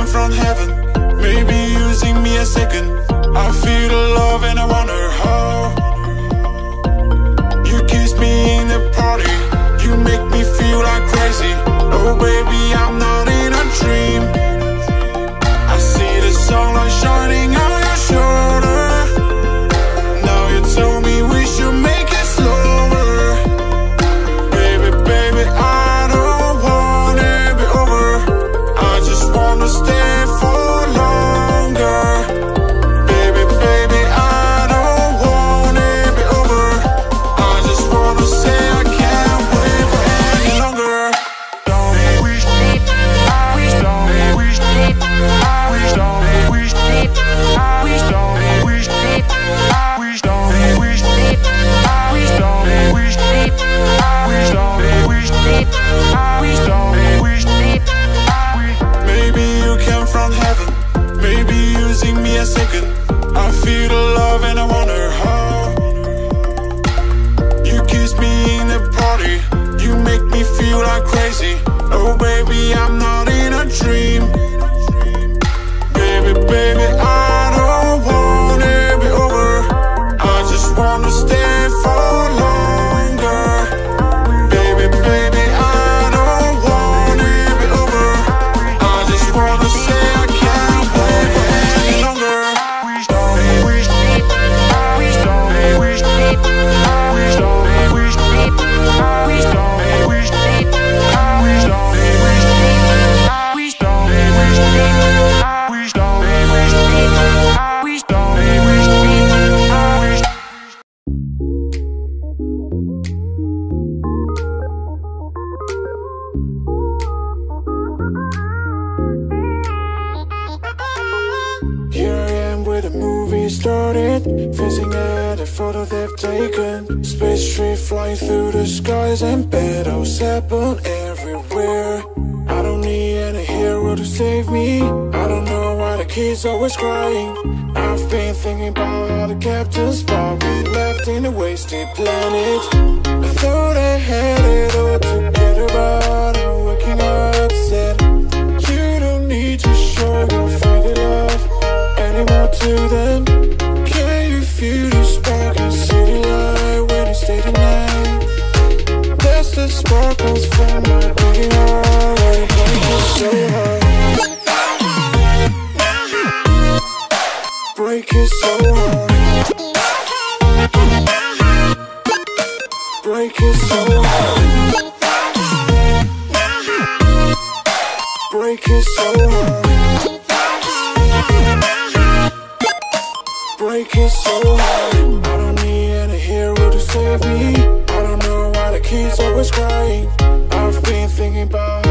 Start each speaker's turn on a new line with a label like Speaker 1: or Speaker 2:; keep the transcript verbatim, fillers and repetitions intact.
Speaker 1: from heaven, maybe using me a second. I feel the love and I wonder how. You kiss me in the party, you make me feel like crazy. Oh baby, I'm not in a dream. I see the sunlight shining on your shoulder. Now you tell me we should make it slower. Baby, baby, I don't wanna be over. I just wanna stay for longer. Baby, baby, I don't wanna be over. I just wanna say I can't wait for any longer. Don't wish, I wish, don't wish, I wish, don't wish, I wish, don't wish, I wish, don't wish, I wish, don't wish, I wish, don't wish, I wish, don't wish. Maybe you came from heaven, maybe using me a second. I feel the love and I wonder how. You kiss me in the party, you make me feel like crazy. Oh baby, I'm not in a dream. Baby, baby, I don't wanna be over. I just wanna stay for longer. Baby, baby, I don't wanna be over. I just wanna say I can't wait for any longer. Don't wish, I wish, don't wish, I wish, don't wish, I wish, don't wish, I wish, don't wish, I wish, don't wish, I wish, don't wish, I wish, don't wish, I wish. Here I am where the movie started, facing at a photo they've taken. Space trip flying through the skies and battles happen everywhere. I don't need any hero to save me. I don't know why the kids always crying. I've been thinking about how the captain spot we left in a wasted planet. I thought I had it all together, but I'm waking up upset. You don't need to show your fairy love anymore to them. Can you feel the spark in city light when you stay the night? That's the sparkles from my beating heart, where it breaks so hard. Break it so hard. Break it so hard. Break it so hard. Break it so hard. I don't need any hero to save me. I don't know why the kids always crying. I've been thinking about